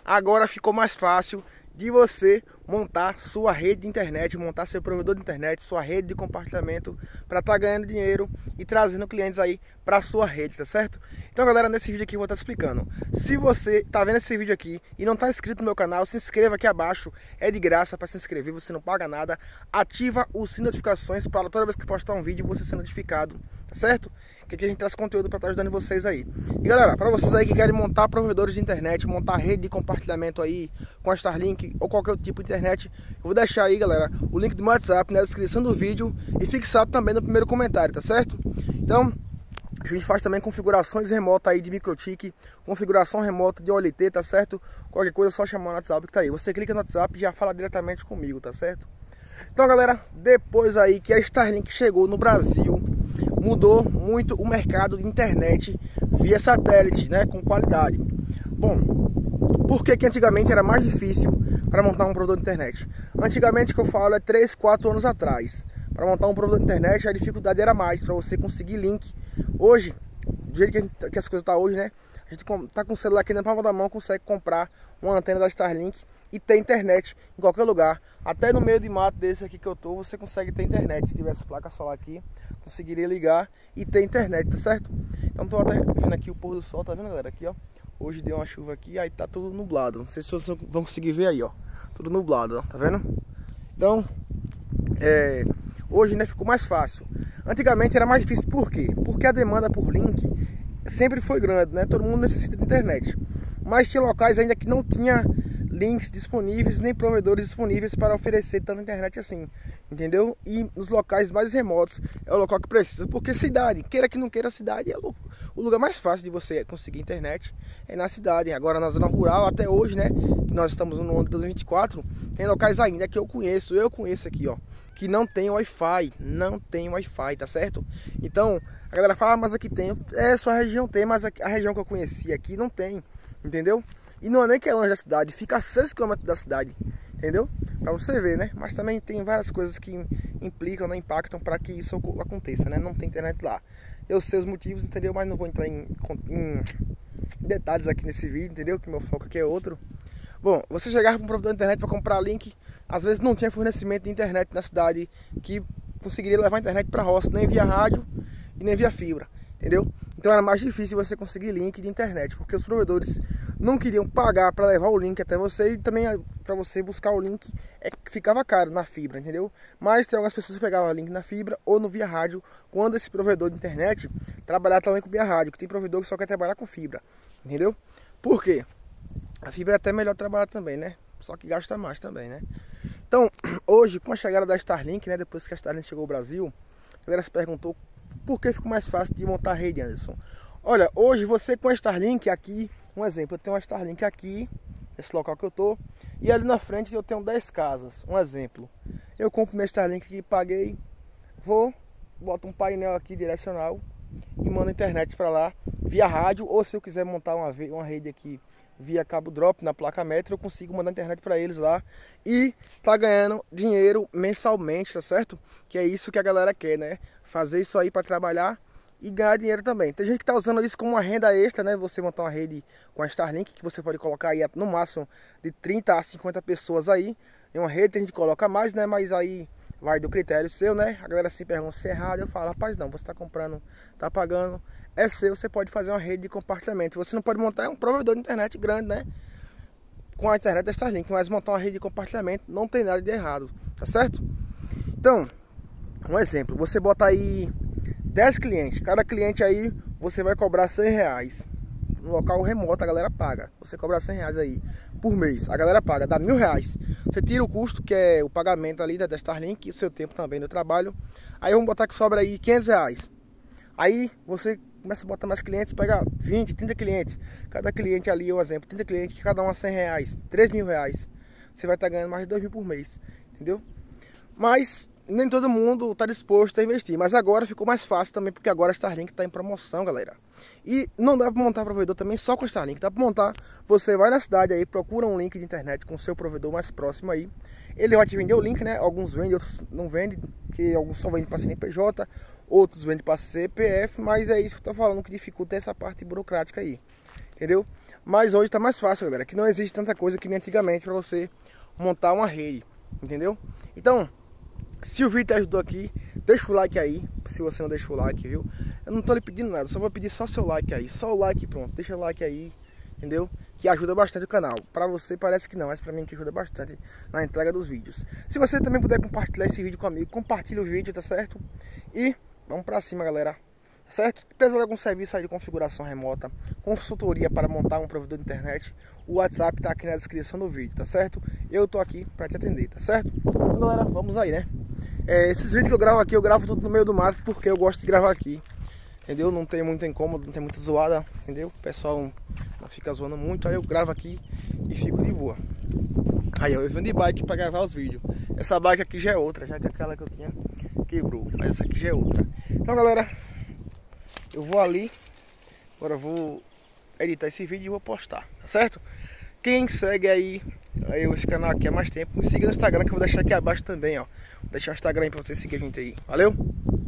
agora ficou mais fácil de você montar sua rede de internet, montar seu provedor de internet, sua rede de compartilhamento para estar ganhando dinheiro e trazendo clientes aí para sua rede, tá certo? Então, galera, nesse vídeo aqui eu vou estar explicando. Se você tá vendo esse vídeo aqui e não está inscrito no meu canal, se inscreva aqui abaixo, é de graça para se inscrever, você não paga nada. Ativa o sininho de notificações para toda vez que postar um vídeo você ser notificado, tá certo? Que aqui a gente traz conteúdo para estar ajudando vocês aí. E galera, para vocês aí que querem montar provedores de internet, montar rede de compartilhamento aí com a Starlink ou qualquer outro tipo de internet, eu vou deixar aí, galera, o link do meu WhatsApp na descrição do vídeo e fixado também no primeiro comentário, tá certo? Então, a gente faz também configurações remotas aí de microtik, configuração remota de OLT, tá certo? Qualquer coisa é só chamar no WhatsApp que tá aí. Você clica no WhatsApp e já fala diretamente comigo, tá certo? Então, galera, depois aí que a Starlink chegou no Brasil, mudou muito o mercado de internet via satélite, né, com qualidade. Bom, por que antigamente era mais difícil para montar um provedor de internet? Antigamente, que eu falo, é 3, 4 anos atrás. Para montar um provedor de internet, a dificuldade era mais para você conseguir link. Hoje, do jeito que as coisas estão hoje, né, a gente tá com o celular aqui na palma da mão, consegue comprar uma antena da Starlink e ter internet em qualquer lugar. Até no meio de mato desse aqui que eu tô, você consegue ter internet. Se tivesse placa solar aqui, conseguiria ligar e ter internet, tá certo? Então tô até vendo aqui o pôr do sol, tá vendo, galera? Aqui, ó. Hoje deu uma chuva aqui, aí tá tudo nublado. Não sei se vocês vão conseguir ver aí, ó. Tudo nublado, ó. Tá vendo? Então, hoje, né, ficou mais fácil. Antigamente era mais difícil, por quê? Porque a demanda por link sempre foi grande, né? Todo mundo necessita de internet. Mas tinha locais ainda que não tinha links disponíveis, nem provedores disponíveis para oferecer tanta internet assim, entendeu? E nos locais mais remotos é o local que precisa, porque cidade, queira que não queira, a cidade é o lugar mais fácil de você conseguir internet, é na cidade. Agora na zona rural, até hoje, né, nós estamos no ano de 2024, tem locais ainda que eu conheço aqui, ó, que não tem Wi-Fi, tá certo? Então, a galera fala, mas aqui tem, sua região tem, mas a região que eu conheci aqui não tem, entendeu? E não é nem que é longe da cidade, fica a 6 km da cidade, entendeu? Pra você ver, né? Mas também tem várias coisas que implicam, né, impactam para que isso aconteça, né? Não tem internet lá. Eu sei os motivos, entendeu? Mas não vou entrar em detalhes aqui nesse vídeo, entendeu? Que meu foco aqui é outro. Bom, você chegar com um provedor de internet para comprar link, às vezes não tinha fornecimento de internet na cidade que conseguiria levar a internet para a roça, nem via rádio e nem via fibra, entendeu? Então era mais difícil você conseguir link de internet, porque os provedores não queriam pagar para levar o link até você, e também para você buscar o link ficava caro na fibra, entendeu? Mas tem algumas pessoas que pegavam o link na fibra ou no via rádio, quando esse provedor de internet trabalhar também com via rádio, que tem provedor que só quer trabalhar com fibra, entendeu? Por quê? A fibra é até melhor trabalhar também, né? Só que gasta mais também, né? Então, hoje, com a chegada da Starlink, né, depois que a Starlink chegou ao Brasil, a galera se perguntou por que ficou mais fácil de montar a rede, Anderson. Olha, hoje você com a Starlink aqui, um exemplo, eu tenho uma Starlink aqui, esse local que eu tô, e ali na frente eu tenho 10 casas, um exemplo. Eu compro minha Starlink aqui, paguei, boto um painel aqui direcional e mando a internet para lá via rádio, ou se eu quiser montar uma rede aqui via cabo drop na placa metro, eu consigo mandar internet para eles lá e tá ganhando dinheiro mensalmente, tá certo? Que é isso que a galera quer, né? Fazer isso aí para trabalhar e ganhar dinheiro também. Tem gente que tá usando isso como uma renda extra, né? Você montar uma rede com a Starlink, que você pode colocar aí no máximo de 30 a 50 pessoas aí em uma rede. Tem gente que coloca mais, né? Mas aí vai do critério seu, né? A galera se pergunta se é errado, eu falo, rapaz, não, você tá comprando, tá pagando, é seu, você pode fazer uma rede de compartilhamento. Você não pode montar um provedor de internet grande, né, com a internet da Starlink, mas montar uma rede de compartilhamento não tem nada de errado, tá certo? Então, um exemplo, você bota aí 10 clientes, cada cliente aí você vai cobrar R$100. No local remoto a galera paga, você cobra R$100 aí por mês, a galera paga, dá R$1.000. Você tira o custo, que é o pagamento ali da Starlink, e o seu tempo também no trabalho. Aí vamos botar que sobra aí R$500. Aí você começa a botar mais clientes, pega 20, 30 clientes. Cada cliente ali, um exemplo, 30 clientes, cada um a R$100, R$3.000. Você vai estar ganhando mais de 2.000 por mês, entendeu? Mas nem todo mundo está disposto a investir. Mas agora ficou mais fácil também, porque agora a Starlink está em promoção, galera. E não dá para montar provedor também só com a Starlink. Dá para montar, você vai na cidade aí, procura um link de internet com o seu provedor mais próximo aí. Ele vai te vender o link, né? Alguns vendem, outros não vendem, porque alguns só vendem para CNPJ, outros vendem para CPF. Mas é isso que eu tô falando, que dificulta essa parte burocrática aí. entendeu? Mas hoje tá mais fácil, galera, que não existe tanta coisa que nem antigamente para você montar uma rede, entendeu? Então, se o vídeo te ajudou aqui, deixa o like aí, se você não deixou o like, viu? Eu não tô lhe pedindo nada, só vou pedir só seu like aí, só o like, pronto, deixa o like aí, entendeu? Que ajuda bastante o canal. Pra você parece que não, mas pra mim que ajuda bastante na entrega dos vídeos. Se você também puder compartilhar esse vídeo comigo, compartilha o vídeo, tá certo? E vamos pra cima, galera, tá certo? Se precisar de algum serviço aí de configuração remota, consultoria para montar um provedor de internet, o WhatsApp tá aqui na descrição do vídeo, tá certo? Eu tô aqui pra te atender, tá certo? Então, galera, vamos aí, né? Esses vídeos que eu gravo aqui, eu gravo tudo no meio do mato, porque eu gosto de gravar aqui, entendeu? Não tem muito incômodo, não tem muita zoada, entendeu? O pessoal não fica zoando muito, aí eu gravo aqui e fico de boa. Aí eu venho de bike pra gravar os vídeos. Essa bike aqui já é outra, já que aquela que eu tinha quebrou, mas essa aqui já é outra. Então, galera, eu vou ali, agora eu vou editar esse vídeo e vou postar, tá certo? Quem segue aí esse canal aqui há mais tempo, me siga no Instagram, que eu vou deixar aqui abaixo também, ó. Vou deixar o Instagram aí pra você seguir a gente aí. Valeu?